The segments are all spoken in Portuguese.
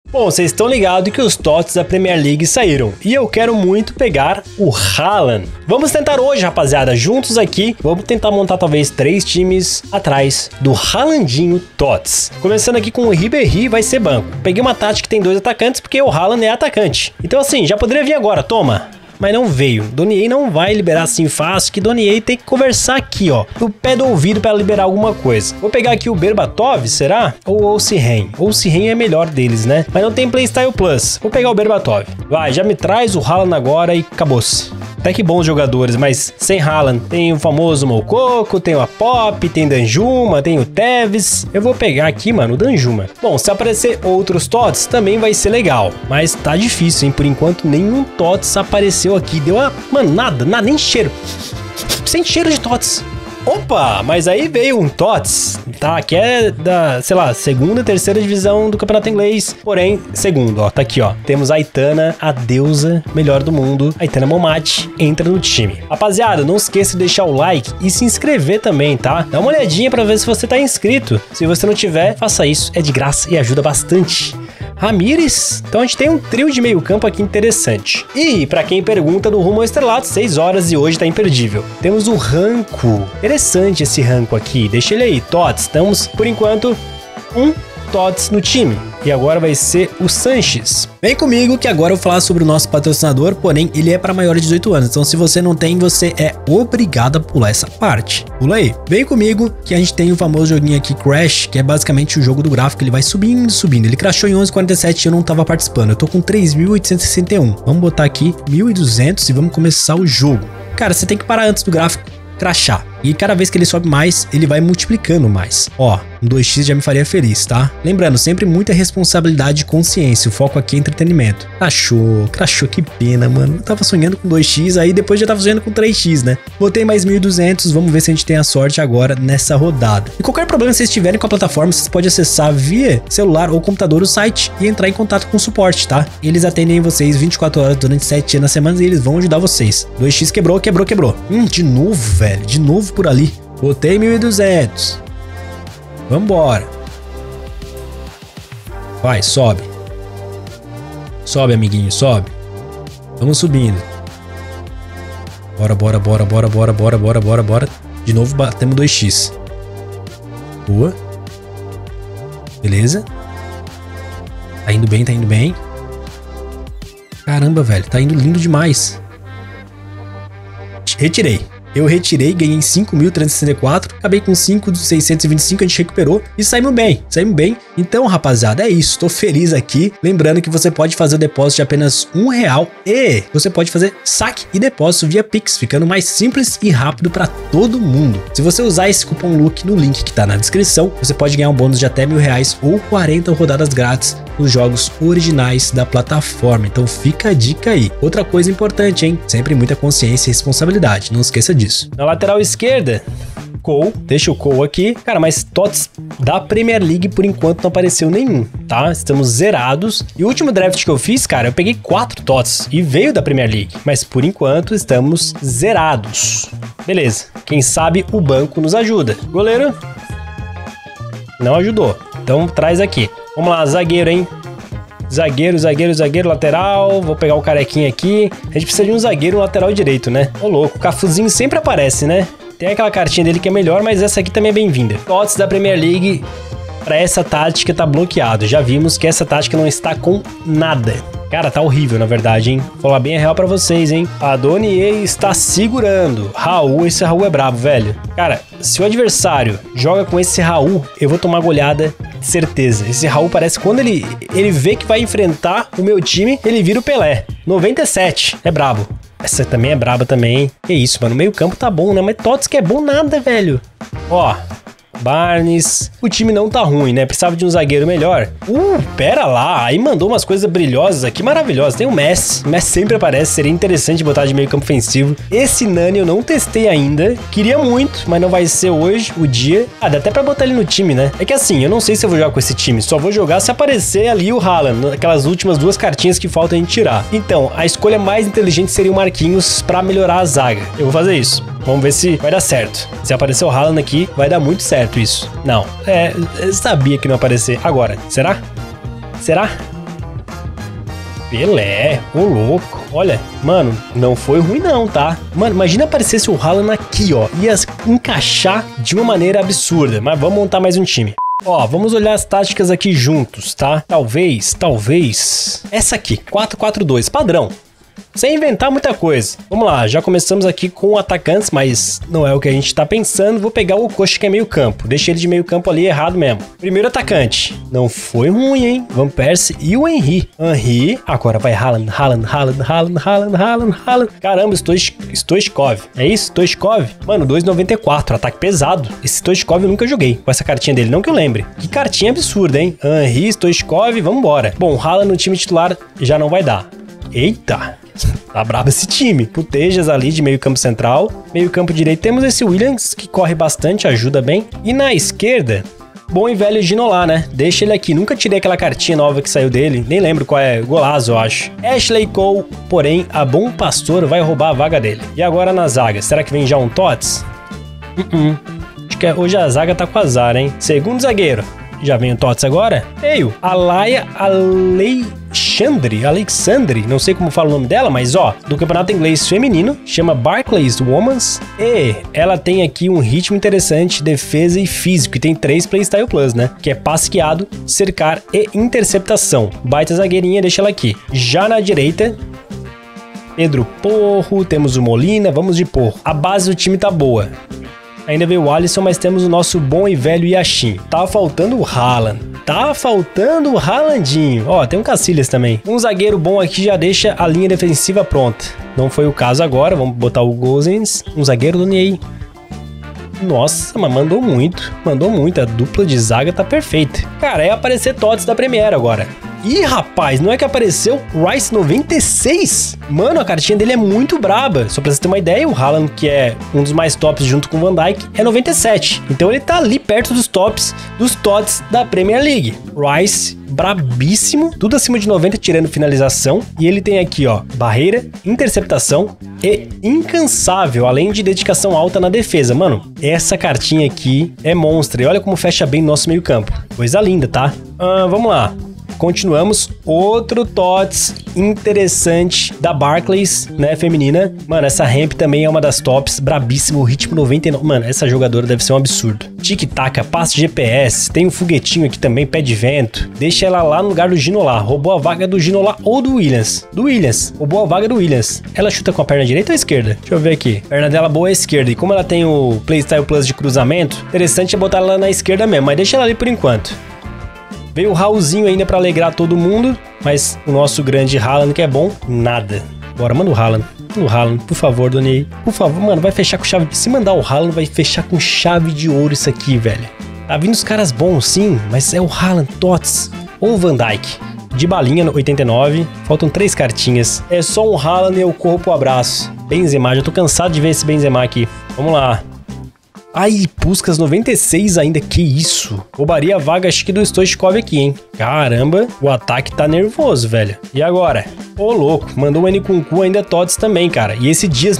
Bom, vocês estão ligados que os TOTS da Premier League saíram e eu quero muito pegar o Haaland. Vamos tentar hoje, rapaziada, juntos aqui. Vamos tentar montar talvez 3 times atrás do Haalandinho TOTS. Começando aqui com o Ribéry, vai ser banco. Peguei uma tática que tem 2 atacantes porque o Haaland é atacante. Então assim, já poderia vir agora, toma. Mas não veio. Donier não vai liberar assim fácil, que Donier tem que conversar aqui, ó, no pé do ouvido para liberar alguma coisa. Vou pegar aqui o Berbatov, será? Ou o Osimhen? O Osimhen é melhor deles, né? Mas não tem Playstyle Plus. Vou pegar o Berbatov. Vai, já me traz o Haaland agora e acabou-se. Até que bons jogadores, mas sem Haaland. Tem o famoso Moukoko, tem o Apop, tem Danjuma, tem o Tevez. Eu vou pegar aqui, mano, o Danjuma. Bom, se aparecer outros TOTS, também vai ser legal. Mas tá difícil, hein? Por enquanto, nenhum TOTS apareceu aqui. Deu uma... Mano, nada, nem cheiro. Sem cheiro de TOTS. Opa, mas aí veio um TOTS, tá? Que é da, sei lá, 2ª, 3ª divisão do campeonato inglês. Porém, segundo, ó, tá aqui, ó. Temos a Aitana, a deusa melhor do mundo. Aitana Momati entra no time. Rapaziada, não esqueça de deixar o like e se inscrever também, tá? Dá uma olhadinha pra ver se você tá inscrito. Se você não tiver, faça isso. É de graça e ajuda bastante. Ramires, então a gente tem um trio de meio campo aqui interessante. E pra quem pergunta do Rumo ao Estrelato, 6 horas e hoje tá imperdível. Temos o Ranco, interessante esse Ranco aqui, deixa ele aí, TOTS, estamos por enquanto um TOTS no time. E agora vai ser o Sanches. Vem comigo que agora eu vou falar sobre o nosso patrocinador, porém ele é para maiores de 18 anos. Então se você não tem, você é obrigado a pular essa parte. Pula aí. Vem comigo que a gente tem o famoso joguinho aqui Crash, que é basicamente o jogo do gráfico. Ele vai subindo, subindo. Ele crashou em 11:47 e eu não tava participando. Eu tô com 3.861. Vamos botar aqui 1.200 e vamos começar o jogo. Cara, você tem que parar antes do gráfico crashar. E cada vez que ele sobe mais, ele vai multiplicando mais. Ó, um 2x já me faria feliz, tá? Lembrando, sempre muita responsabilidade e consciência. O foco aqui é entretenimento. Crashou, que pena, mano. Eu tava sonhando com 2x, aí depois já tava sonhando com 3x, né? Botei mais 1.200, vamos ver se a gente tem a sorte agora nessa rodada. E qualquer problema que vocês tiverem com a plataforma, vocês podem acessar via celular ou computador o site e entrar em contato com o suporte, tá? Eles atendem vocês 24 horas durante 7 dias na semana e eles vão ajudar vocês. 2x quebrou. De novo, velho. De novo por ali. Botei 1.200. Vambora. Vai, sobe. Sobe, amiguinho, sobe. Vamos subindo. Bora. De novo batemos 2x. Boa. Beleza. Tá indo bem. Caramba, velho. Tá indo lindo demais. Eu retirei, ganhei 5.364, acabei com 5.625, a gente recuperou e saímos bem. Então, rapaziada, é isso, tô feliz aqui. Lembrando que você pode fazer o depósito de apenas R$1 e você pode fazer saque e depósito via Pix, ficando mais simples e rápido para todo mundo. Se você usar esse cupom LUCK no link que tá na descrição, você pode ganhar um bônus de até R$1.000 ou 40 rodadas grátis nos jogos originais da plataforma. Então fica a dica aí. Outra coisa importante, hein? Sempre muita consciência e responsabilidade, não esqueça disso. Na lateral esquerda, Cole, deixa o Cole aqui. Cara, mas TOTS da Premier League por enquanto não apareceu nenhum, tá? Estamos zerados. E o último draft que eu fiz, cara, eu peguei 4 TOTS e veio da Premier League. Mas por enquanto estamos zerados. Beleza, quem sabe o banco nos ajuda. Goleiro não ajudou, então traz aqui. Vamos lá, zagueiro, hein? Zagueiro, lateral. Vou pegar o carequinha aqui. A gente precisa de um zagueiro no lateral direito, né? Ô, louco, o Cafuzinho sempre aparece, né? Tem aquela cartinha dele que é melhor, mas essa aqui também é bem-vinda. TOTS da Premier League para essa tática tá bloqueado. Já vimos que essa tática não está com nada. Cara, tá horrível, na verdade, hein? Vou falar bem a real pra vocês, hein? A Donier está segurando. Raul, esse Raul é brabo, velho. Cara, se o adversário joga com esse Raul, eu vou tomar goleada, certeza. Esse Raul parece que quando ele vê que vai enfrentar o meu time, ele vira o Pelé. 97, é brabo. Essa também é braba também, hein? Que isso, mano, meio campo tá bom, né? Mas TOTS que é bom nada, velho. Ó, Barnes. O time não tá ruim, né? Precisava de um zagueiro melhor. Pera lá. Aí mandou umas coisas brilhosas aqui, maravilhosas. Tem o Messi. O Messi sempre aparece. Seria interessante botar de meio campo ofensivo. Esse Nani eu não testei ainda. Queria muito, mas não vai ser hoje o dia. Ah, dá até pra botar ele no time, né? É que assim, eu não sei se eu vou jogar com esse time. Só vou jogar se aparecer ali o Haaland. Aquelas últimas 2 cartinhas que faltam a gente tirar. Então, a escolha mais inteligente seria o Marquinhos pra melhorar a zaga. Eu vou fazer isso. Vamos ver se vai dar certo. Se aparecer o Haaland aqui, vai dar muito certo isso. Não, eu sabia que não ia aparecer. Agora, será? Será? Pelé, ô louco. Olha, mano, não foi ruim não, tá? Mano, imagina aparecesse o Haaland aqui, ó. Ia encaixar de uma maneira absurda. Mas vamos montar mais um time. Ó, vamos olhar as táticas aqui juntos, tá? Talvez. Essa aqui, 4-4-2, padrão. Sem inventar muita coisa. Vamos lá, já começamos aqui com atacantes, mas não é o que a gente tá pensando. Vou pegar o Coxa, que é meio campo. Deixei ele de meio campo ali, errado mesmo. Primeiro atacante. Não foi ruim, hein? Van Persie e o Henry. Agora vai Haaland. Caramba, Stoichkov. É isso? Stoichkov? Mano, 2,94. Ataque pesado. Esse Stoichkov eu nunca joguei com essa cartinha dele, não que eu lembre. Que cartinha absurda, hein? Henry, Stoichkov, vambora. Bom, Haaland no time titular já não vai dar. Eita! Tá brabo esse time. Putejas ali de meio campo central. Meio campo direito temos esse Williams, que corre bastante, ajuda bem. E na esquerda, bom e velho Ginola, né? Deixa ele aqui. Nunca tirei aquela cartinha nova que saiu dele. Nem lembro qual é. Golazo, eu acho. Ashley Cole, porém, a Bom Pastor vai roubar a vaga dele. E agora na zaga. Será que vem já um Tots? Acho que hoje a zaga tá com azar, hein? Segundo zagueiro. Já vem o Tots agora? Eio, Alexandre, não sei como fala o nome dela, mas ó, do campeonato inglês feminino, chama Barclays Women's, e ela tem aqui um ritmo interessante, defesa e físico, e tem 3 Playstyle Plus, né? Que é passeado, cercar e interceptação. Baita zagueirinha, deixa ela aqui. Já na direita, Pedro Porro, temos o Molina, vamos de Porro. A base do time tá boa. Ainda veio o Alisson, mas temos o nosso bom e velho Yashin. Tá faltando o Haaland. Tá faltando o Haalandinho. Ó, tem um Cacilhas também. Um zagueiro bom aqui já deixa a linha defensiva pronta. Não foi o caso agora. Vamos botar o Gozens. Um zagueiro do Ney. Nossa, mas mandou muito. Mandou muito. A dupla de zaga tá perfeita. Cara, é aparecer Tots da Premier agora. Ih, rapaz, não é que apareceu Rice 96? Mano, a cartinha dele é muito braba. Só pra você ter uma ideia, o Haaland, que é um dos mais tops junto com o Van Dijk, é 97. Então ele tá ali perto dos tops, dos Tots da Premier League. Rice, brabíssimo, tudo acima de 90 tirando finalização. E ele tem aqui, ó, barreira, interceptação e incansável, além de dedicação alta na defesa. Mano, essa cartinha aqui é monstra. E olha como fecha bem nosso meio campo. Coisa linda, tá? Vamos lá. Continuamos, outro Tots interessante da Barclays, né, feminina. Mano, essa ramp também é uma das tops, brabíssimo, ritmo 99. Mano, essa jogadora deve ser um absurdo. Tic-tac, passe GPS, tem um foguetinho aqui também, pé de vento. Deixa ela lá no lugar do Ginola, roubou a vaga do Ginola ou do Williams. Roubou a vaga do Williams. Ela chuta com a perna direita ou esquerda? Deixa eu ver aqui. A perna dela boa é a esquerda, e como ela tem o Playstyle Plus de cruzamento, interessante é botar ela na esquerda mesmo, mas deixa ela ali por enquanto. Veio o Raulzinho ainda pra alegrar todo mundo, mas o nosso grande Haaland, que é bom, nada. Bora, manda o Haaland. O Haaland, por favor, Doni. Por favor, mano, vai fechar com chave... Se mandar o Haaland, vai fechar com chave de ouro isso aqui, velho. Tá vindo os caras bons, sim, mas é o Haaland, Tots ou Van Dijk. De balinha no 89, faltam 3 cartinhas. É só um Haaland e eu corro pro abraço. Benzema, já tô cansado de ver esse Benzema aqui. Vamos lá. Ai, Puskas 96 ainda, que isso? Roubaria a vaga, acho que do Stoichkov aqui, hein? Caramba, o ataque tá nervoso, velho. E agora? Ô, louco, mandou o Nkunku ainda Tots também, cara. E esse Dias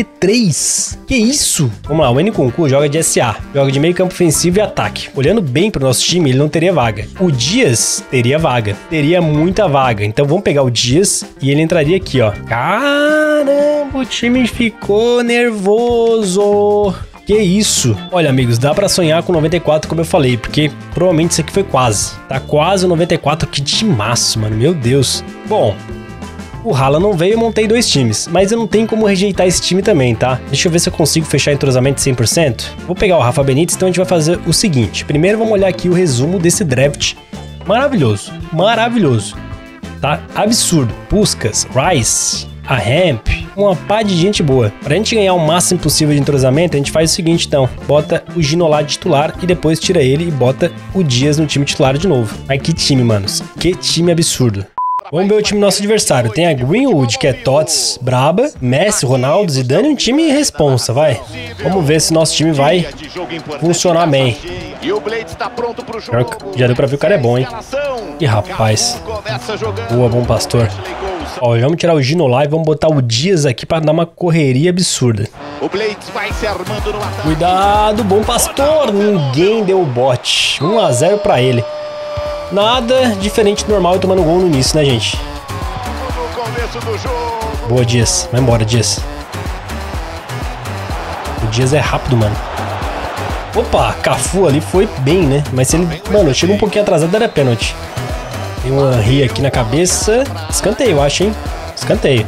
93. Que isso? Vamos lá, o Nkunku joga de SA. Joga de meio campo ofensivo e ataque. Olhando bem pro nosso time, ele não teria vaga. O Dias teria vaga. Teria muita vaga. Então vamos pegar o Dias e ele entraria aqui, ó. Caramba, o time ficou nervoso. Que isso? Olha, amigos, dá pra sonhar com 94, como eu falei, porque provavelmente isso aqui foi quase. Tá quase o 94, que timaço, mano, meu Deus. Bom, o Haaland não veio, eu montei 2 times, mas eu não tenho como rejeitar esse time também, tá? Deixa eu ver se eu consigo fechar entrosamento 100%. Vou pegar o Rafa Benítez, então a gente vai fazer o seguinte. Primeiro vamos olhar aqui o resumo desse draft. Maravilhoso, maravilhoso, tá? Absurdo. Puskas, Rice, a Ramp, uma pá de gente boa. Pra gente ganhar o máximo possível de entrosamento, a gente faz o seguinte, então. Bota o Ginola de titular e depois tira ele e bota o Dias no time titular de novo. Mas que time, manos. Que time absurdo. Vamos ver o time do nosso adversário. Tem a Greenwood, que é Tots braba, Messi, Ronaldo, Zidane, um time responsa, vai. Vamos ver se nosso time vai funcionar bem. Já deu pra ver que o cara é bom, hein? Ih, rapaz. Boa, Bom Pastor. Ó, vamos tirar o Ginola e vamos botar o Dias aqui pra dar uma correria absurda. Cuidado, Bom Pastor. Ninguém deu o bote. 1 a 0 pra ele. Nada diferente do normal e tomando gol no início, né, gente? começo do jogo. Boa, Dias. Vai embora, Dias. O Dias é rápido, mano. Opa, Cafu ali foi bem, né? Mas se ele... Mano, chegou um pouquinho atrasado, era pênalti. Tem um Henry aqui na cabeça. Escanteio, eu acho, hein? Escanteio.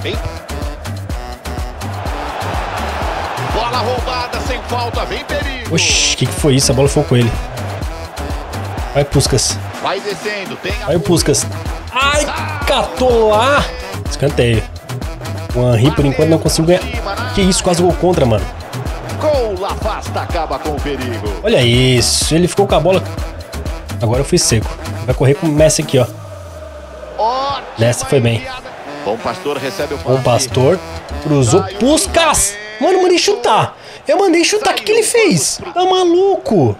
Bola roubada, sem falta, vem perigo. Oxi, o que foi isso? A bola foi com ele. Vai, Puskas. Vai descendo, tem Vai, o Puskas. Ai, catou lá. Escanteio. O Henry, por enquanto, não conseguiu ganhar. Que isso, quase gol contra, mano. Gol, afasta, acaba com o perigo. Olha isso, ele ficou com a bola. Agora eu fui seco. Vai correr com o Messi aqui, ó. Nessa foi bem. Bom Pastor recebe o passe. Bom Pastor. Cruzou. Puskas. Mano, eu mandei chutar. Eu mandei chutar. O que ele fez? Tá maluco?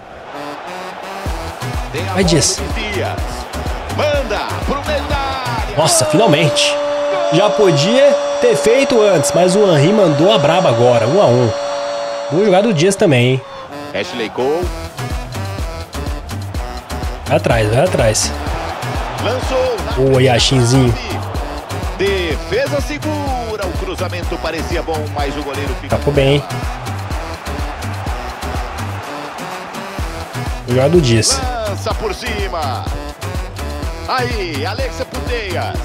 Vai, Dias. Manda pro meio da área. Nossa, finalmente. Já podia ter feito antes, mas o Henry mandou a braba agora. 1 a 1. Boa jogada do Dias também, hein? Ashley Cole. Vai atrás, vai atrás. Lançou. Boa, Yashinzinho. Defesa segura. O cruzamento parecia bom, mas o goleiro fica... Ficou bem, hein? Boa jogada do Dias. Lança por cima. Aí, Alexia Puteias.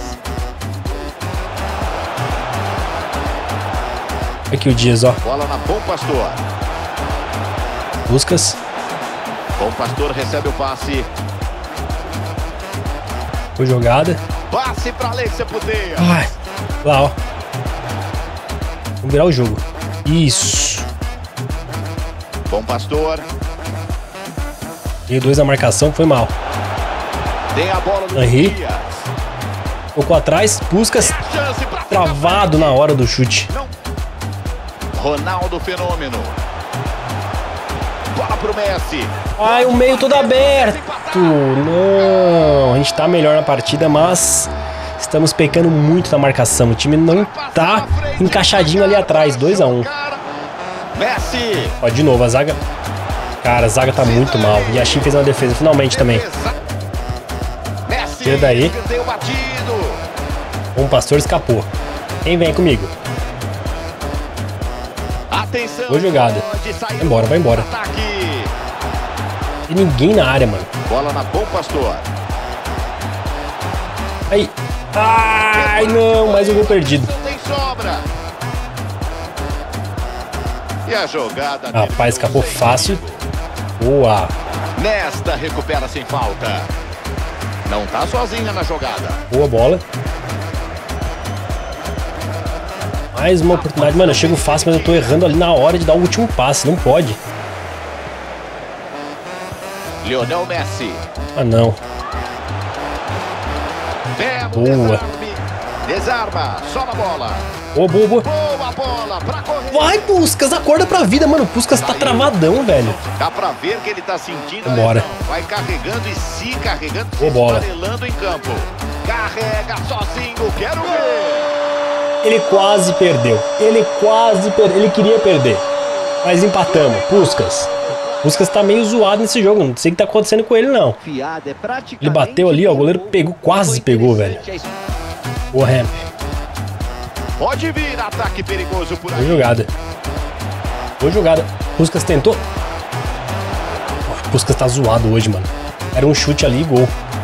Aqui o Dias, ó. Bola na Bom Pastor. Puskas. Bom Pastor recebe o passe. Boa jogada. Passe para Alexia Puteias. Ai, lá, ó. Vamos virar o jogo. Isso. Bom Pastor. Veio 2 na marcação, foi mal. Tem a bola no Henry. Puteias. Tocou atrás, Puskas. Chance pra Travado na hora do chute. Não. Ronaldo Fenômeno. Bola pro Messi. Ai, o meio todo aberto. Não, a gente tá melhor na partida, mas estamos pecando muito na marcação. O time não tá encaixadinho ali atrás. 2 a 1. Messi. Ó, de novo, a zaga... Cara, a zaga tá muito mal. E a Yashin fez uma defesa finalmente também. Messi. Tira daí. Escanteio batido. Bom Pastor escapou. Quem vem comigo? Atenção. Boa jogada. Vai embora, vai embora. Ataque. Tem ninguém na área, mano. Bola na Bom Pastor. Aí. Ai, não, mais um gol perdido. Não tem sobra. E a jogada... Rapaz, escapou fácil. Boa. Nesta recupera sem falta. Não tá sozinha na jogada. Boa bola. Mais uma oportunidade. Mano, eu chego fácil, mas eu tô errando ali na hora de dar o último passe. Não pode. Lionel Messi. Ah, não. Boa. Desarma. Só na bola. Boa, boa, boa. Boa bola pra correr. Vai, Puskas. Acorda pra vida, mano. O Puskas tá travadão, velho. Dá pra ver que ele tá sentindo a Vambora. lesão. Vai carregando e se carregando, se Boa bola. esfarelando em campo. Carrega sozinho. Quero ver. Ele quase perdeu. Ele queria perder. Mas empatamos. Puskas. Puskas tá meio zoado nesse jogo. Não sei o que tá acontecendo com ele, não. Ele bateu ali, ó. O goleiro pegou, quase pegou, velho. Boa, Ramp. Pode vir ataque perigoso por aí. Boa jogada. Boa jogada. Puskas tentou. Puskas tá zoado hoje, mano. Era um chute ali e gol.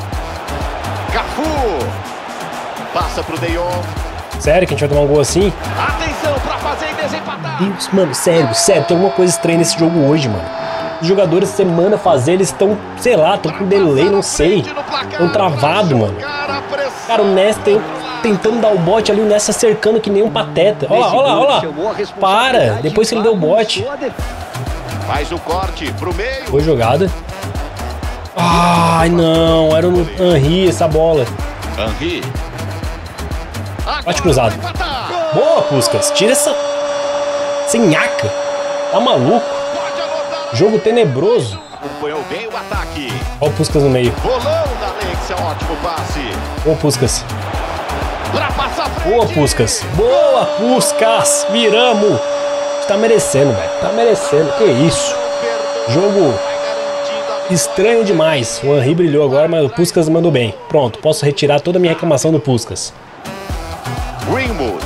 Cafu. Passa pro De Jong. Sério que a gente vai tomar um gol assim? Atenção pra fazer e desempatar. Deus, mano, sério, tem alguma coisa estranha nesse jogo hoje, mano. Os jogadores você manda fazer, eles estão, sei lá, estão com delay, não sei. Estão travados, mano. Cara, o Nesta tentando dar o bote ali, o Nesta cercando que nem um pateta. Olha lá. Para, depois que ele deu o bote. Faz o corte pro meio. Boa jogada. Ai, não, era o Henry essa bola. Henry. Bate cruzado. Boa, Puskas. Tira essa nhaca. Tá maluco? Jogo tenebroso. Acompanhou bem o ataque. Olha o Puskas no meio. Bolão da Alexia, ótimo passe. Boa, Puskas. Pra passar frente. Boa, Puskas. Boa, Puskas. Viramos. Tá merecendo, velho. Tá merecendo. Que isso? Jogo estranho demais. O Henry brilhou agora, mas o Puskas mandou bem. Pronto, posso retirar toda a minha reclamação do Puskas. Greenwood.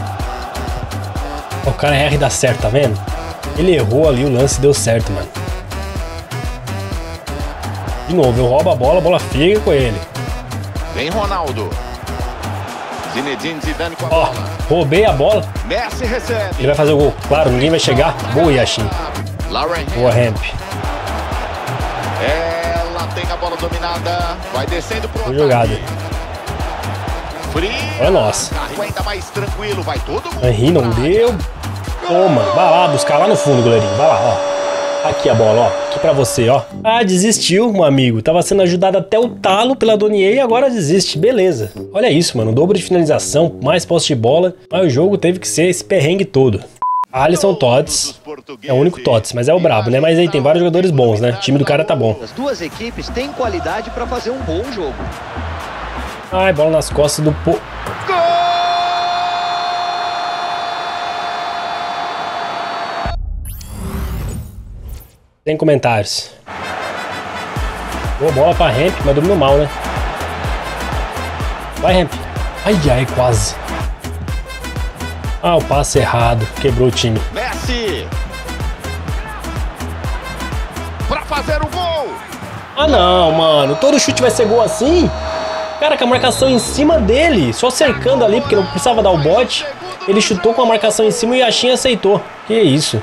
O cara erra e dá certo, tá vendo? Ele errou ali o lance e deu certo, mano. De novo, eu roubo a bola fica com ele. Vem Ronaldo. Zinedine Zidane com a Ó, bola. roubei a bola. Messi recebe. Ele vai fazer o gol. Claro, ninguém vai chegar. Boa, Yashin. Lauren Boa, Hemp. Ela tem a bola dominada. Vai descendo pro Boa jogada. Frio. Olha nossa. Ainda mais tranquilo. Vai todo mundo. Henry não deu. Toma. Vai lá buscar lá no fundo, goleirinho. Vai lá, ó. Aqui a bola, ó. Aqui pra você, ó. Ah, desistiu, meu amigo. Tava sendo ajudado até o talo pela Donier e agora desiste. Beleza. Olha isso, mano. Dobro de finalização, mais posse de bola. Mas o jogo teve que ser esse perrengue todo. Alisson Tots. É o único Tots, mas é o brabo, né? Mas aí tem vários jogadores bons, né? O time do cara tá bom. As duas equipes têm qualidade pra fazer um bom jogo. Ai, bola nas costas do po... Sem comentários. Boa bola pra Hemp, mas dominou mal, né? Vai, Hemp. Ai, ai, quase. Ah, o passe errado. Quebrou o time. Messi. Pra fazer o gol. Ah, não, mano. Todo chute vai ser gol assim? Cara, com a marcação em cima dele. Só cercando ali, porque não precisava dar o bote. Ele chutou com a marcação em cima e o Yashin aceitou. Que isso.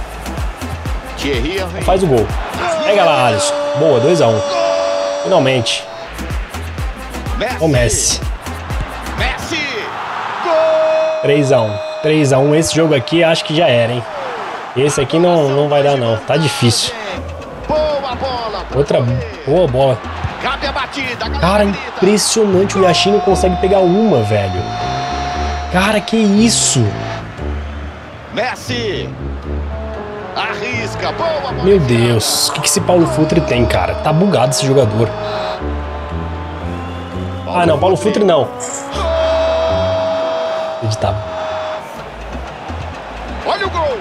Faz o gol. Pega lá, Alisson. Boa, 2-1. Finalmente. O Messi. 3-1. 3-1. Esse jogo aqui acho que já era, hein? Esse aqui não vai dar, não. Tá difícil. Outra boa bola. Cara, impressionante. O Yashin não consegue pegar uma, velho. Cara, que isso? Messi. Arrisca, boa. Meu Deus, o que esse Paulo Futre tem, cara? Tá bugado esse jogador. Ah, não, Paulo Futre não. Acreditável. Olha o gol.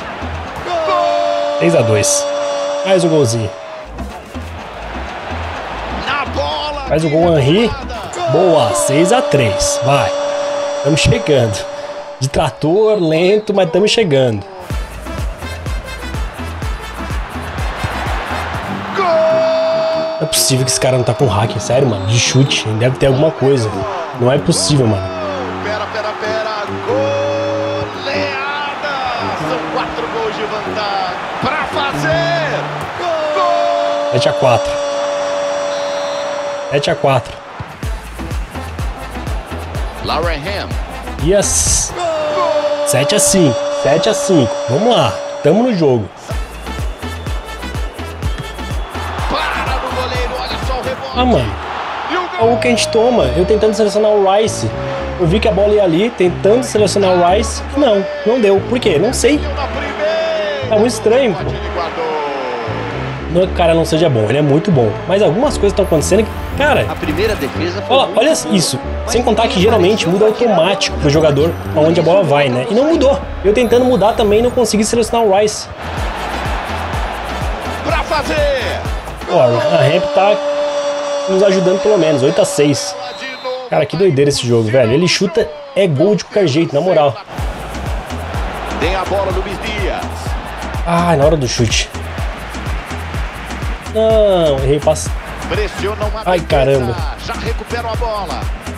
3-2. Mais um golzinho. Na bola. Faz o gol, Henry. Boa, 6-3. Vai. Estamos chegando. De trator, lento, mas estamos chegando. Não é possível que esse cara não tá com hacking, sério, mano. De chute, deve ter alguma coisa. Não é possível, mano. Pera. Goleada. São 4 gols de vantagem. Pra fazer. Gol. 7-4. 7-4. Lauren Ham. Yes. 7-5. 7-5. Vamos lá. Tamo no jogo. Para no goleiro. Olha só o rebote. Ah, mano. O que a gente toma? Eu tentando selecionar o Rice. Eu vi que a bola ia ali, tentando selecionar o Rice. Não deu. Por quê? Não sei. Tá muito estranho, pô. Não é que o cara não seja bom, ele é muito bom. Mas algumas coisas estão acontecendo que, cara... A primeira defesa foi Olha isso. Sem contar que geralmente muda automático pro jogador aonde a bola vai, né? E não mudou. Eu tentando mudar também não consegui selecionar o Rice. Pra fazer. Ó, a Ramp tá nos ajudando pelo menos. 8-6. Cara, que doideira esse jogo, velho. Ele chuta, é gol de qualquer jeito, na moral. Tem a bola do Luiz Dias. Ah, na hora do chute. Não, errei passe. Pressiona uma Ai, caramba. Já recupera a bola.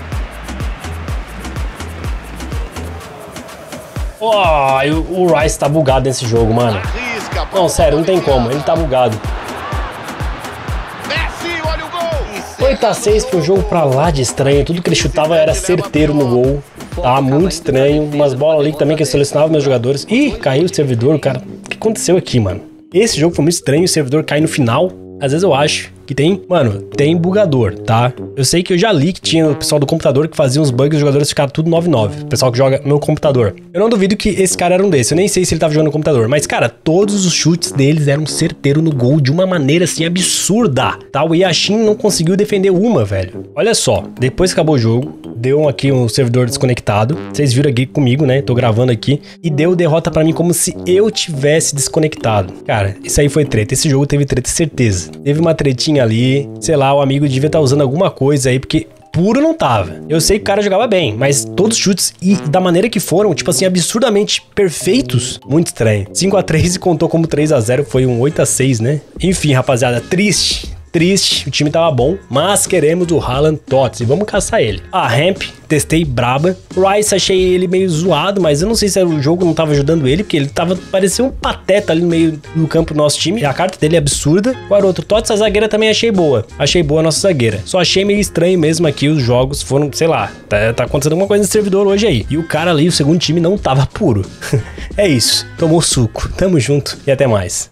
Ó, o Rice tá bugado nesse jogo, mano. Arrisca. Não, sério, não tem como. Ele tá bugado. Messi, olha o gol. 8-6 pro jogo pra lá de estranho. Tudo que ele chutava era certeiro no gol. Tá muito estranho. Umas bolas ali também que eu selecionava meus jogadores. Ih, caiu o servidor, cara. O que aconteceu aqui, mano? Esse jogo foi muito estranho. O servidor cai no final. Às vezes eu acho que tem... Mano, tem bugador, tá? Eu sei que eu já li que tinha o pessoal do computador que fazia uns bugs e os jogadores ficaram tudo 9-9. O pessoal que joga no computador. Eu não duvido que esse cara era um desses. Eu nem sei se ele tava jogando no computador. Mas, cara, todos os chutes deles eram certeiros no gol de uma maneira, assim, absurda. Tá? O Yashin não conseguiu defender uma, velho. Olha só. Depois que acabou o jogo, deu aqui um servidor desconectado. Vocês viram aqui comigo, né? Tô gravando aqui. E deu derrota pra mim como se eu tivesse desconectado. Cara, isso aí foi treta. Esse jogo teve treta, certeza. Teve uma tretinha ali. Sei lá, o amigo devia estar usando alguma coisa aí, porque puro não tava. Eu sei que o cara jogava bem, mas todos os chutes e da maneira que foram, tipo assim, absurdamente perfeitos, muito estranho. 5-3 e contou como 3-0, foi um 8-6, né? Enfim, rapaziada, triste, o time tava bom, mas queremos o Haaland Tots e vamos caçar ele. A Ramp, testei braba. Rice, achei ele meio zoado, mas eu não sei se o jogo não tava ajudando ele, porque ele parecia um pateta ali no meio do campo do nosso time. E a carta dele é absurda. Agora outro Tots, a zagueira também achei boa. Achei boa a nossa zagueira. Só achei meio estranho mesmo aqui, os jogos foram, sei lá, tá acontecendo alguma coisa no servidor hoje aí. E o cara ali, o segundo time, não tava puro. É isso, tomou suco. Tamo junto e até mais.